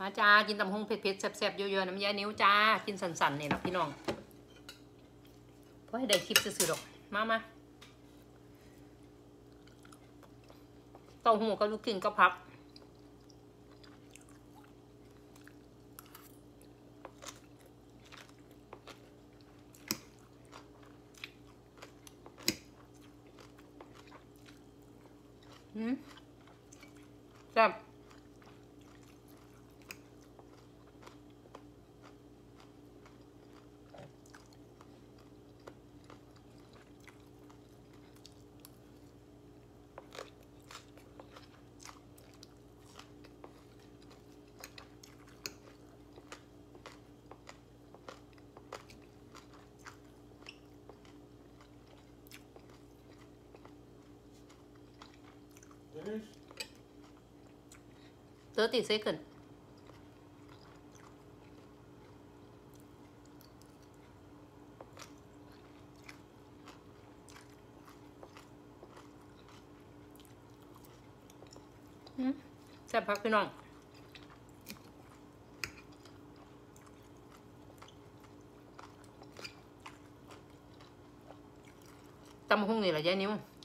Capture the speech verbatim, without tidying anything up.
มาจ้ากินตำฮงเผ็ดๆแซ่บๆเยอะๆน้ำยานิ้วจ้ากินสันๆนี่แหละพี่น้องเพราะให้ได้คลิปซื่อๆดอกมามาเต้าหู้ก็ลูกชิ้นก็พับอืมแซ่บthirty second แซ่บพักพี่น้องตำหุ่งนี่แหละยายนิ้ว